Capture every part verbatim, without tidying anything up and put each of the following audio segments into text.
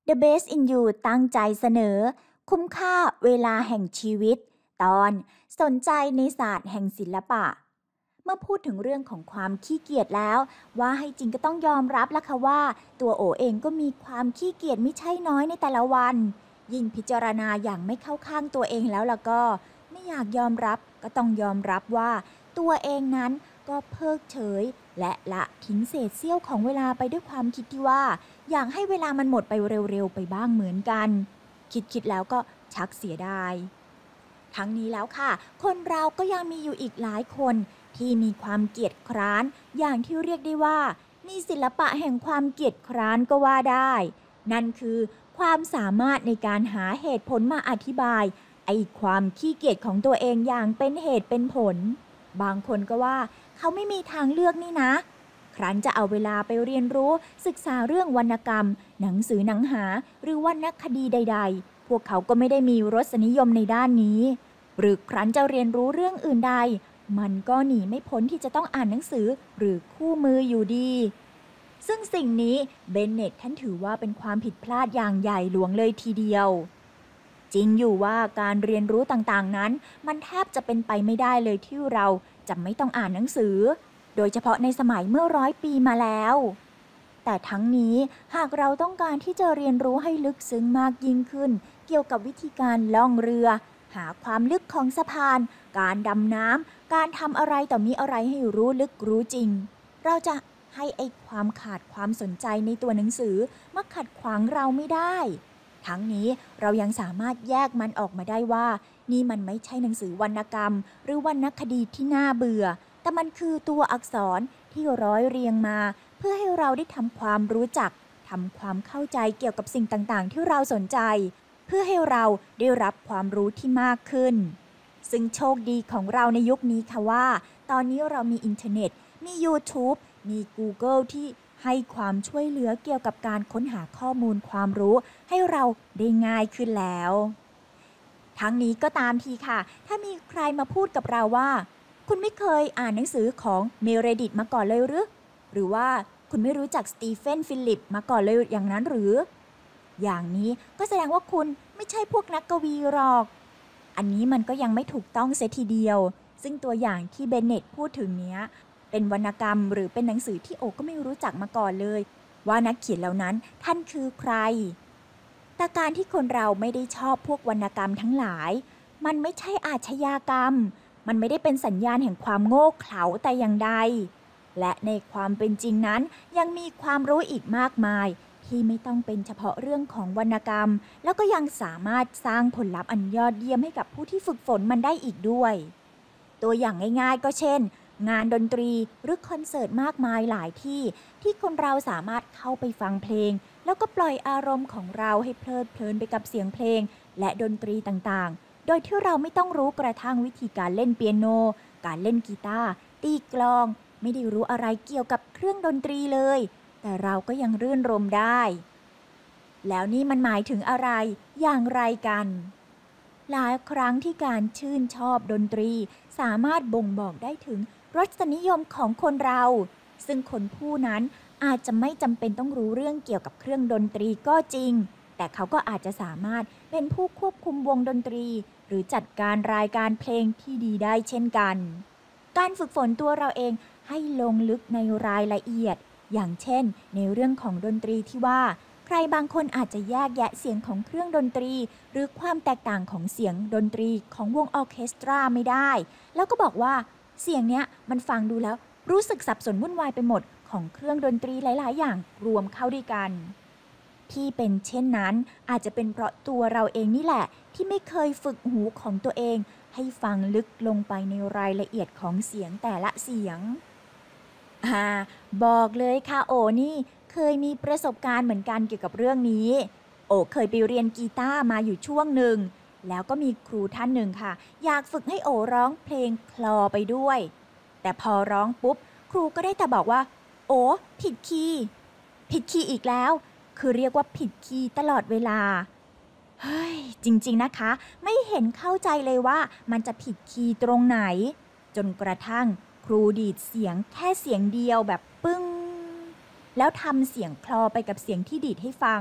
The Best in You ตั้งใจเสนอคุ้มค่าเวลาแห่งชีวิตตอนสนใจในศาสตร์แห่งศิลปะเมื่อพูดถึงเรื่องของความขี้เกียจแล้วว่าให้จริงก็ต้องยอมรับแล้วค่ะว่าตัวโอเองก็มีความขี้เกียจไม่ใช่น้อยในแต่ละวันยิ่งพิจารณาอย่างไม่เข้าข้างตัวเองแล้วล่ะก็ไม่อยากยอมรับก็ต้องยอมรับว่าตัวเองนั้นก็เพิกเฉยและละทิ้งเศษเสี้ยวของเวลาไปด้วยความคิดที่ว่าอยากให้เวลามันหมดไปเร็วๆไปบ้างเหมือนกันคิดๆแล้วก็ชักเสียดายทั้งนี้แล้วค่ะคนเราก็ยังมีอยู่อีกหลายคนที่มีความเกียจคร้านอย่างที่เรียกได้ว่ามีศิลปะแห่งความเกียจคร้านก็ว่าได้นั่นคือความสามารถในการหาเหตุผลมาอธิบายไอ้ความขี้เกียจของตัวเองอย่างเป็นเหตุเป็นผลบางคนก็ว่าเขาไม่มีทางเลือกนี่นะครั้นจะเอาเวลาไปเรียนรู้ศึกษาเรื่องวรรณกรรมหนังสือหนังหาหรือวรรณคดีใดๆพวกเขาก็ไม่ได้มีรสนิยมในด้านนี้หรือครั้นจะเรียนรู้เรื่องอื่นใดมันก็หนีไม่พ้นที่จะต้องอ่านหนังสือหรือคู่มืออยู่ดีซึ่งสิ่งนี้เบนเน็ตท่านถือว่าเป็นความผิดพลาดอย่างใหญ่หลวงเลยทีเดียวจริงอยู่ว่าการเรียนรู้ต่างๆนั้นมันแทบจะเป็นไปไม่ได้เลยที่เราจะไม่ต้องอ่านหนังสือโดยเฉพาะในสมัยเมื่อร้อยปีมาแล้วแต่ทั้งนี้หากเราต้องการที่จะเรียนรู้ให้ลึกซึ้งมากยิ่งขึ้นเกี่ยวกับวิธีการล่องเรือหาความลึกของสะพานการดำน้ำการทำอะไรต่อมีอะไรให้รู้ลึกรู้จริงเราจะให้ไอ้ความขาดความสนใจในตัวหนังสือมาขัดขวางเราไม่ได้ทั้งนี้เรายังสามารถแยกมันออกมาได้ว่านี่มันไม่ใช่หนังสือวรรณกรรมหรือวรรณคดีที่น่าเบื่อแต่มันคือตัวอักษรที่ร้อยเรียงมาเพื่อให้เราได้ทำความรู้จักทำความเข้าใจเกี่ยวกับสิ่งต่างๆที่เราสนใจเพื่อให้เราได้รับความรู้ที่มากขึ้นซึ่งโชคดีของเราในยุคนี้ค่ะว่าตอนนี้เรามีอินเทอร์เน็ตมี YouTube มี Google ที่ให้ความช่วยเหลือเกี่ยวกับการค้นหาข้อมูลความรู้ให้เราได้ง่ายขึ้นแล้วทั้งนี้ก็ตามทีค่ะถ้ามีใครมาพูดกับเราว่าคุณไม่เคยอ่านหนังสือของเมเรดิธมาก่อนเลยหรือหรือว่าคุณไม่รู้จักสตีเฟนฟิลิปมาก่อนเลยอย่างนั้นหรืออย่างนี้ก็แสดงว่าคุณไม่ใช่พวกนักกวีหรอกอันนี้มันก็ยังไม่ถูกต้องเสียทีเดียวซึ่งตัวอย่างที่เบนเน็ตพูดถึงเนี้ยเป็นวรรณกรรมหรือเป็นหนังสือที่โอก็ไม่รู้จักมาก่อนเลยว่านักเขียนเหล่านั้นท่านคือใครแต่การที่คนเราไม่ได้ชอบพวกวรรณกรรมทั้งหลายมันไม่ใช่อาชญากรรมมันไม่ได้เป็นสัญญาณแห่งความโง่เขลาแต่อย่างใดและในความเป็นจริงนั้นยังมีความรู้อีกมากมายที่ไม่ต้องเป็นเฉพาะเรื่องของวรรณกรรมแล้วก็ยังสามารถสร้างผลลัพธ์อันยอดเยี่ยมให้กับผู้ที่ฝึกฝนมันได้อีกด้วยตัวอย่างง่ายๆก็เช่นงานดนตรีหรือคอนเสิร์ตมากมายหลายที่ที่คนเราสามารถเข้าไปฟังเพลงแล้วก็ปล่อยอารมณ์ของเราให้เพลิดเพลินไปกับเสียงเพลงและดนตรีต่างๆโดยที่เราไม่ต้องรู้กระทั่งวิธีการเล่นเปียโนการเล่นกีตาร์ตีกลองไม่ได้รู้อะไรเกี่ยวกับเครื่องดนตรีเลยแต่เราก็ยังรื่นรมได้แล้วนี่มันหมายถึงอะไรอย่างไรกันหลายครั้งที่การชื่นชอบดนตรีสามารถบ่งบอกได้ถึงรสนิยมของคนเราซึ่งคนผู้นั้นอาจจะไม่จำเป็นต้องรู้เรื่องเกี่ยวกับเครื่องดนตรีก็จริงแต่เขาก็อาจจะสามารถเป็นผู้ควบคุมวงดนตรีหรือจัดการรายการเพลงที่ดีได้เช่นกันการฝึกฝนตัวเราเองให้ลงลึกในรายละเอียดอย่างเช่นในเรื่องของดนตรีที่ว่าใครบางคนอาจจะแยกแยะเสียงของเครื่องดนตรีหรือความแตกต่างของเสียงดนตรีของวงออร์เคสตราไม่ได้แล้วก็บอกว่าเสียงเนี้ยมันฟังดูแล้วรู้สึกสับสนวุ่นวายไปหมดของเครื่องดนตรีหลายๆอย่างรวมเข้าด้วยกันที่เป็นเช่นนั้นอาจจะเป็นเพราะตัวเราเองนี่แหละที่ไม่เคยฝึกหูของตัวเองให้ฟังลึกลงไปในรายละเอียดของเสียงแต่ละเสียงอ่าบอกเลยค่ะโอนี่เคยมีประสบการณ์เหมือนกันเกี่ยวกับเรื่องนี้โอเคยไปเรียนกีตาร์มาอยู่ช่วงหนึ่งแล้วก็มีครูท่านหนึ่งค่ะอยากฝึกให้โอร้องเพลงคลอไปด้วยแต่พอร้องปุ๊บครูก็ได้แต่บอกว่าโอผิดคีย์ผิดคีย์อีกแล้วคือเรียกว่าผิดคีย์ตลอดเวลาเฮ้ยจริงๆนะคะไม่เห็นเข้าใจเลยว่ามันจะผิดคีย์ตรงไหนจนกระทั่งครูดีดเสียงแค่เสียงเดียวแบบปึ้งแล้วทำเสียงคลอไปกับเสียงที่ดีดให้ฟัง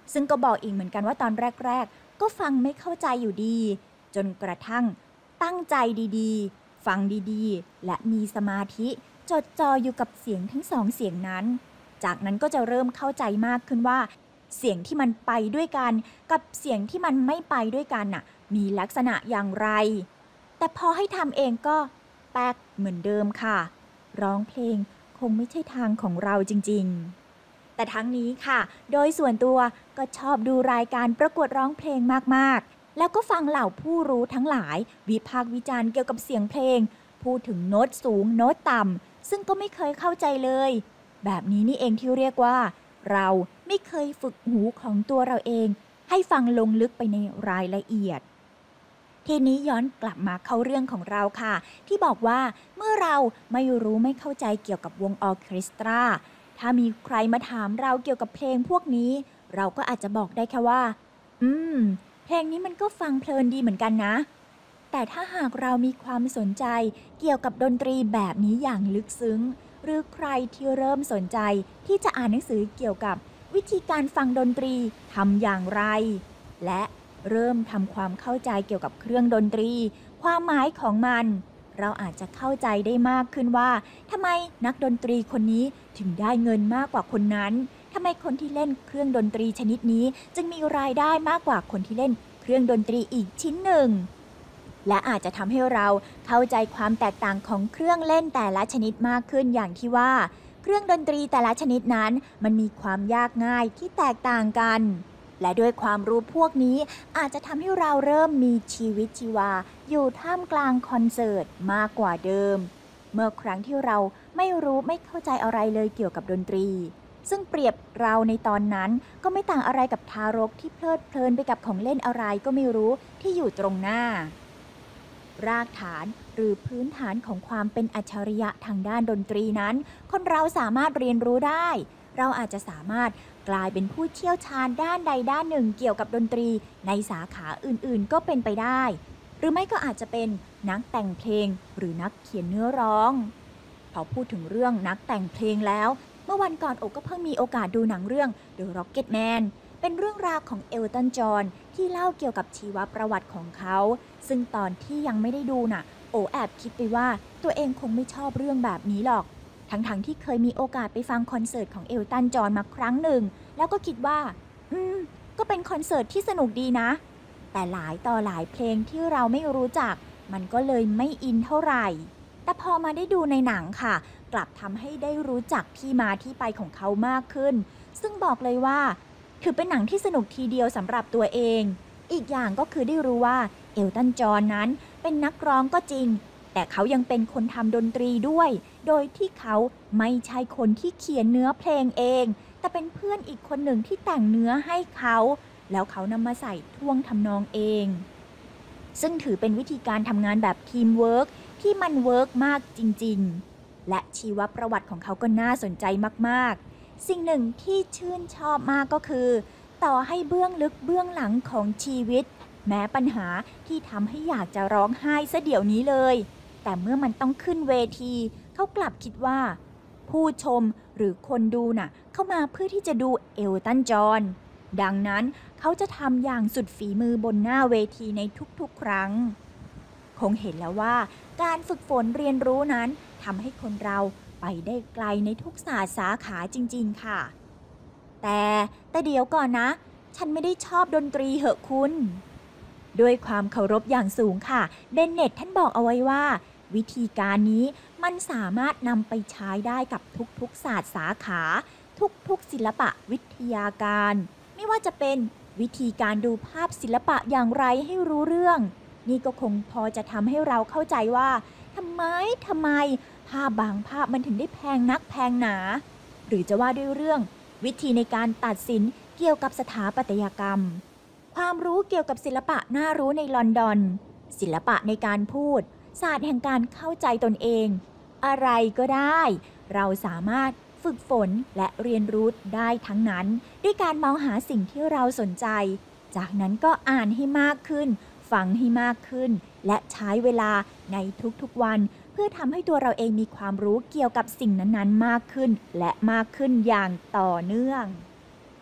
ซึ่งก็บอกอีกเหมือนกันว่าตอนแรกๆก็ฟังไม่เข้าใจอยู่ดีจนกระทั่งตั้งใจดีๆฟังดีๆและมีสมาธิจดจ่ออยู่กับเสียงทั้งสองเสียงนั้นจากนั้นก็จะเริ่มเข้าใจมากขึ้นว่าเสียงที่มันไปด้วยกันกับเสียงที่มันไม่ไปด้วยกันน่ะมีลักษณะอย่างไรแต่พอให้ทำเองก็แป๊กเหมือนเดิมค่ะร้องเพลงคงไม่ใช่ทางของเราจริงๆแต่ทั้งนี้ค่ะโดยส่วนตัวก็ชอบดูรายการประกวดร้องเพลงมากๆแล้วก็ฟังเหล่าผู้รู้ทั้งหลายวิพากษ์วิจารณ์เกี่ยวกับเสียงเพลงพูดถึงโน้ตสูงโน้ตต่ำซึ่งก็ไม่เคยเข้าใจเลยแบบนี้นี่เองที่เรียกว่าเราไม่เคยฝึกหูของตัวเราเองให้ฟังลงลึกไปในรายละเอียดทีนี้ย้อนกลับมาเข้าเรื่องของเราค่ะที่บอกว่าเมื่อเราไม่รู้ไม่เข้าใจเกี่ยวกับวงออร์เคสตราถ้ามีใครมาถามเราเกี่ยวกับเพลงพวกนี้เราก็อาจจะบอกได้แค่ว่าอืมเพลงนี้มันก็ฟังเพลินดีเหมือนกันนะแต่ถ้าหากเรามีความสนใจเกี่ยวกับดนตรีแบบนี้อย่างลึกซึ้งหรือใครที่เริ่มสนใจที่จะอ่านหนังสือเกี่ยวกับวิธีการฟังดนตรีทำอย่างไรและเริ่มทำความเข้าใจเกี่ยวกับเครื่องดนตรีความหมายของมันเราอาจจะเข้าใจได้มากขึ้นว่าทำไมนักดนตรีคนนี้ถึงได้เงินมากกว่าคนนั้นทำไมคนที่เล่นเครื่องดนตรีชนิดนี้จึงมีรายได้มากกว่าคนที่เล่นเครื่องดนตรีอีกชิ้นหนึ่งและอาจจะทำให้เราเข้าใจความแตกต่างของเครื่องเล่นแต่ละชนิดมากขึ้นอย่างที่ว่าเครื่องดนตรีแต่ละชนิดนั้นมันมีความยากง่ายที่แตกต่างกันและด้วยความรู้พวกนี้อาจจะทำให้เราเริ่มมีชีวิตชีวาอยู่ท่ามกลางคอนเสิร์ตมากกว่าเดิมเมื่อครั้งที่เราไม่รู้ไม่เข้าใจอะไรเลยเกี่ยวกับดนตรีซึ่งเปรียบเราในตอนนั้นก็ไม่ต่างอะไรกับทารกที่เพลิดเพลินไปกับของเล่นอะไรก็ไม่รู้ที่อยู่ตรงหน้ารากฐานหรือพื้นฐานของความเป็นอัจฉริยะทางด้านดนตรีนั้นคนเราสามารถเรียนรู้ได้เราอาจจะสามารถกลายเป็นผู้เชี่ยวชาญด้านใดด้านหนึ่งเกี่ยวกับดนตรีในสาขาอื่นๆก็เป็นไปได้หรือไม่ก็อาจจะเป็นนักแต่งเพลงหรือนักเขียนเนื้อร้องพอพูดถึงเรื่องนักแต่งเพลงแล้วเมื่อวันก่อนโอก็เพิ่งมีโอกาสดูหนังเรื่อง The Rocketman เป็นเรื่องราวของเอลตัน จอห์นที่เล่าเกี่ยวกับชีวประวัติของเขาซึ่งตอนที่ยังไม่ได้ดูน่ะโอแอบคิดไปว่าตัวเองคงไม่ชอบเรื่องแบบนี้หรอกทั้งๆที่เคยมีโอกาสไปฟังคอนเสิร์ตของเอลตัน จอห์นมาครั้งหนึ่งแล้วก็คิดว่าอืมก็เป็นคอนเสิร์ตที่สนุกดีนะแต่หลายต่อหลายเพลงที่เราไม่รู้จักมันก็เลยไม่อินเท่าไหร่แต่พอมาได้ดูในหนังค่ะกลับทำให้ได้รู้จักที่มาที่ไปของเขามากขึ้นซึ่งบอกเลยว่าถือเป็นหนังที่สนุกทีเดียวสำหรับตัวเองอีกอย่างก็คือได้รู้ว่าเอลตัน จอห์นนั้นเป็นนักร้องก็จริงแต่เขายังเป็นคนทำดนตรีด้วยโดยที่เขาไม่ใช่คนที่เขียนเนื้อเพลงเองแต่เป็นเพื่อนอีกคนหนึ่งที่แต่งเนื้อให้เขาแล้วเขานำมาใส่ท่วงทำนองเองซึ่งถือเป็นวิธีการทำงานแบบทีมเวิร์กที่มันเวิร์กมากจริงๆและชีวประวัติของเขาก็น่าสนใจมากๆสิ่งหนึ่งที่ชื่นชอบมากก็คือต่อให้เบื้องลึกเบื้องหลังของชีวิตแม้ปัญหาที่ทำให้อยากจะร้องไห้ซะเดี๋ยวนี้เลยแต่เมื่อมันต้องขึ้นเวทีเขากลับคิดว่าผู้ชมหรือคนดูน่ะเข้ามาเพื่อที่จะดูเอลตัน จอห์นดังนั้นเขาจะทำอย่างสุดฝีมือบนหน้าเวทีในทุกๆครั้งคงเห็นแล้วว่าการฝึกฝนเรียนรู้นั้นทำให้คนเราไปได้ไกลในทุกศาสตร์สาขาจริงๆค่ะแต่แต่เดี๋ยวก่อนนะฉันไม่ได้ชอบดนตรีเหอะคุณด้วยความเคารพอย่างสูงค่ะเดนเน็ตท่านบอกเอาไว้ว่าวิธีการนี้มันสามารถนำไปใช้ได้กับทุกๆศาสตร์สาขาทุกๆศิลปะวิทยาการไม่ว่าจะเป็นวิธีการดูภาพศิลปะอย่างไรให้รู้เรื่องนี่ก็คงพอจะทำให้เราเข้าใจว่าทำไมทำไมภาพบางภาพมันถึงได้แพงนักแพงหนาหรือจะว่าด้วยเรื่องวิธีในการตัดสินเกี่ยวกับสถาปัตยกรรมความรู้เกี่ยวกับศิลปะน่ารู้ในลอนดอนศิลปะในการพูดศาสตร์แห่งการเข้าใจตนเองอะไรก็ได้เราสามารถฝึกฝนและเรียนรู้ได้ทั้งนั้นด้วยการมองหาสิ่งที่เราสนใจจากนั้นก็อ่านให้มากขึ้นฟังให้มากขึ้นและใช้เวลาในทุกๆวันเพื่อทำให้ตัวเราเองมีความรู้เกี่ยวกับสิ่งนั้นๆมากขึ้นและมากขึ้นอย่างต่อเนื่อง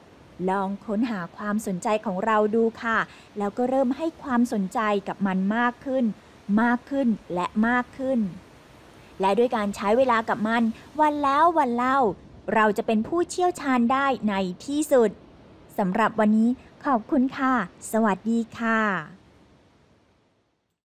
ลองค้นหาความสนใจของเราดูค่ะแล้วก็เริ่มให้ความสนใจกับมันมากขึ้นมากขึ้นและมากขึ้นและด้วยการใช้เวลากับมันวันแล้ววันเล่าเราจะเป็นผู้เชี่ยวชาญได้ในที่สุดสำหรับวันนี้ขอบคุณค่ะสวัสดีค่ะ